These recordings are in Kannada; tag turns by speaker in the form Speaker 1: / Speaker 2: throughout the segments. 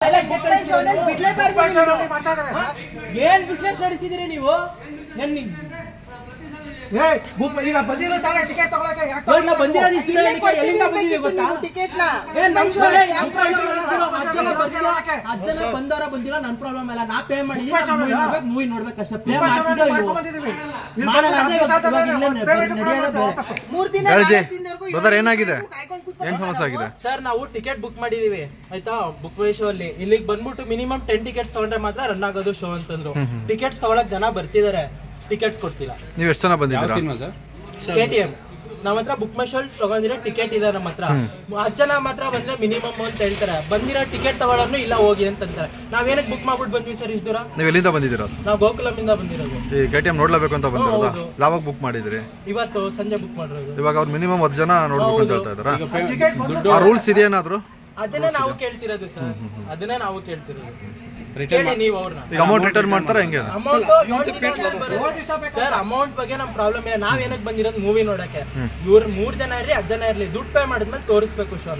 Speaker 1: ಏನ್ ಬಿಸ್ನೆಸ್ ನಡೆಸಿದಿರಿ ನೀವು?
Speaker 2: ಈಗ ಬಂದಿರೋ ಟಿಕೆಟ್ ತಗೊಳಕ್ಕೆ
Speaker 1: ಬಂದವರ ಬಂದಿಲ್ಲ, ನನ್ ಪ್ರಾಬ್ಲಮ್ ಇಲ್ಲ. ನಾ ಪೇ ಮಾಡಿ ಮೂವಿ ನೋಡ್ಬೇಕು ಅಷ್ಟೇ. ಪೇ
Speaker 3: ಏನಾಗಿದೆ, ಏನ್ ಸಮಸ್ಯೆ ಆಗಿದೆ
Speaker 1: ಸರ್? ನಾವು ಟಿಕೆಟ್ ಬುಕ್ ಮಾಡಿದೀವಿ ಆಯ್ತಾ, ಬುಕ್ ಮೈ ಶೋ ಅಲ್ಲಿ. ಇಲ್ಲಿಗೆ ಬಂದ್ಬಿಟ್ಟು ಮಿನಿಮಮ್ 10 ಟಿಕೆಟ್ಸ್ ತಗೊಂಡ್ರೆ ಮಾತ್ರ ರನ್ ಆಗೋದು ಶೋ ಅಂತಂದ್ರು. ಟಿಕೆಟ್ಸ್ ತಗೊಳಕ್ ಜನ ಬರ್ತಿದಾರೆ, ಟಿಕೆಟ್ಸ್ ಕೊಡ್ತಿಲ್ಲ.
Speaker 3: ನೀವ್ ಎಷ್ಟು ಜನ ಬಂದಿದ್ದೀರಾ?
Speaker 1: KTM ನಾವ್ ಹತ್ರ ಬುಕ್ ಮೈ ಶೋ ತಗೊಂಡಿರೋ ಟಿಕೆಟ್ ಇದೆ ನಮ್ಮ ಹತ್ರ. 10 ಜನ ಮಾತ್ರ ಬಂದ್ರೆ ಮಿನಿಮಮ್ ಅಂತ ಹೇಳ್ತಾರೆ. ಬಂದಿರೋ ಟಿಕೆಟ್ ತಗೊಳ್ಳೋನು ಇಲ್ಲ ಹೋಗಿ ಅಂತಂತಾರೆ. ನಾವೇನಕ್ಕೆ ಬುಕ್ ಮಾಡ್ಬಿಟ್ಟು ಬಂದ್ವಿ ಸರ್ ಇಷ್ಟು ದೂರ?
Speaker 3: ನೀವು ಎಲ್ಲಿಂದ ಬಂದಿದ್ದೀರಾ?
Speaker 1: ನಾವು ಗೋಕುಲಮಿಂದ ಬಂದಿರೋದು.
Speaker 3: ಈ KTM ನೋಡ್ಲೇಬೇಕು ಅಂತ ಬಂದಿರೋದಾ? ಯಾವಾಗ ಬುಕ್ ಮಾಡಿದ್ರಿ?
Speaker 1: ಇವತ್ತು ಸಂಜೆ ಬುಕ್ ಮಾಡಿರೋದು.
Speaker 3: ಇವಾಗ ಅವ್ರು ಮಿನಿಮಮ್ 10 ಜನ ನೋಡ್ಬೇಕು ಅಂತ ಹೇಳ್ತಾ ಇದಾರೆ. ಆ ರೂಲ್ಸ್ ಇದೆಯೇನಾದ್ರು?
Speaker 1: ಅದನ್ನೇ ನಾವು ಕೇಳ್ತಿರೋದು ಸರ್, ಅದನ್ನೇ ನಾವು ಕೇಳ್ತಿರೋದು. ನೀವು
Speaker 3: ಈಗ ಅಮೌಂಟ್ ರಿಟರ್ನ್ ಮಾಡ್ತಾರ ಹೆಂಗೆ?
Speaker 1: ಸರ್ ಅಮೌಂಟ್ ಬಗ್ಗೆ ನಮ್ ಪ್ರಾಬ್ಲಮ್ ಇಲ್ಲ. ನಾವ್ ಏನಕ್ಕೆ ಬಂದಿರೋದು ಮೂವಿ ನೋಡಕ್ಕೆ. ಇವ್ರು 3 ಜನ ಇರ್ಲಿ 10 ಜನ ಇರ್ಲಿ, ದುಡ್ಡು ಪೇ ಮಾಡಿದ್ಮೇಲೆ ತೋರಿಸ್ಬೇಕು ಶೋನ.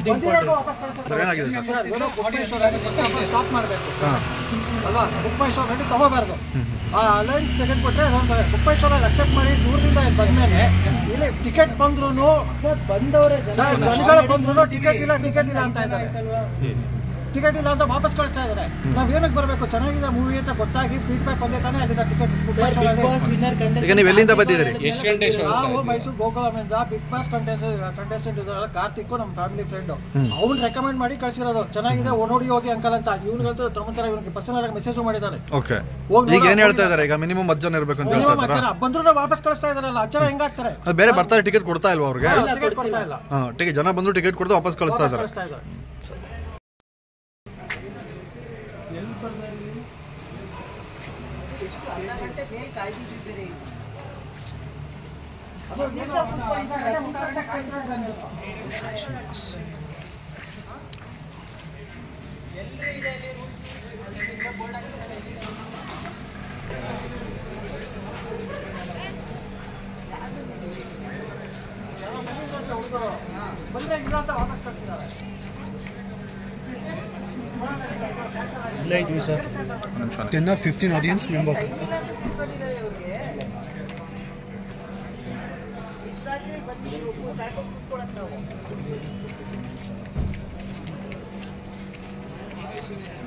Speaker 2: ಸ್ಟಾಪ್ ಮಾಡ್ಬೇಕು ಅಲ್ವಾ? ಬುಕ್ ಮೈ ಶೋ ರೆಡಿ ತಗೋಬಾರ್ದು. ಅಲೈನ್ಸ್ ಟಿಕೆಟ್ ಕೊಟ್ರೆ ಬುಕ್ ಮೈ ಶೋ ಅಕ್ಸೆಪ್ಟ್ ಮಾಡಿ ದೂರದಿಂದ ಬಂದ್ಮೇಲೆ ಇಲ್ಲಿ ಟಿಕೆಟ್ ಬಂದ್ರು
Speaker 1: ಬಂದವರೇ
Speaker 2: ಜನಗಳ ಬಂದ್ರು ಟಿಕೆಟ್ ಇಲ್ಲ ಅಂತ ಇದ್ದಾರೆ. ಟಿಕೆಟ್ ಇಲ್ಲ ಅಂತ ವಾಪಸ್ ಕಳಿಸ್ತಾ ಇದಾರೆ. ನಾವ್ ಏನಕ್ಕೆ ಬರ್ಬೇಕು? ಚೆನ್ನಾಗಿದೆ ಮೂವಿ ಅಂತ ಗೊತ್ತಾಗಿ ಫೀಡ್ಬ್ಯಾಕ್ ಬಂದೇ ತಾನೇ ಆಗಿದೆ ಟಿಕೆಟ್.
Speaker 3: ಈಗ ನೀವು ಎಲ್ಲಿಂದ ಬಂದಿದ್ದೀರಿ?
Speaker 4: ಎಷ್ಟು ಗಂಟೆ ಶೋ?
Speaker 2: ನಾವು ಮೈಸೂರು ಗೋಕುಲಮಿಂದ ಬಿಗ್ ಬಾಸ್ ಕಂಟೆಸ್ಟೆಂಟ್ ಇದಾರಲ್ಲ ಕಾರ್ತಿಕ್, ನಮ್ಮ ಫ್ಯಾಮಿಲಿ ಫ್ರೆಂಡ್, ಅವ್ನು ರೆಕಮೆಂಡ್ ಮಾಡಿ ಕಳ್ಸಿರೋದು. ಚೆನ್ನಾಗಿದೆ ನೋಡಿ ಹೋಗಿ ಅಂಕಲ್ ಅಂತ. ಇವ್ನಿಗಂತೂ ತಮ್ಮತರ ಇವ್ನಿಗೆ ಪರ್ಸನಲ್ ಆಗಿ ಮೆಸೇಜ್ ಮಾಡಿದ್ದಾರೆ.
Speaker 3: ಈಗ ಏನ್ ಹೇಳ್ತಾ ಇದಾರೆ? ಈಗ ಮಿನಿಮಮ್ 10 ಜನ ಇರಬೇಕು ಅಂತ ಹೇಳ್ತಾ ಇದ್ದಾರೆ.
Speaker 2: ಬಂದ್ರು ವಾಪಸ್ ಕಳಿಸ್ತಾ ಇದಾರಲ್ಲ, 10 ಜನ ಹೆಂಗಾಗ್ತಾರೆ?
Speaker 3: ಬೇರೆ ಬರ್ತಾರೆ, ಟಿಕೆಟ್ ಕೊಡ್ತಾ ಇಲ್ವಾ ಅವ್ರಿಗೆ?
Speaker 2: ಟಿಕೆಟ್ ಕೊಡ್ತಾ ಇಲ್ಲ.
Speaker 3: ಜನ ಬಂದ್ರು ಟಿಕೆಟ್ ಕೊಡ್ತಾ ವಾಪಸ್ ಕಳಿಸ್ತಾ ಇದ್ದಾರೆ.
Speaker 5: ಅರ್ಧ ಗಂಟೆ ಬೇಗ ಕಾಯ್ದಿದ್ದೀರಿ.
Speaker 2: ಬಂದ್ರೆ ಇಲ್ಲ ಅಂತ ವಾಪಸ್ ಕಳಿಸಿದ್ದಾರೆ.
Speaker 4: Like we sir, 10 or 15 audience members.
Speaker 5: ಬಂದಿದ್ದೀವಿ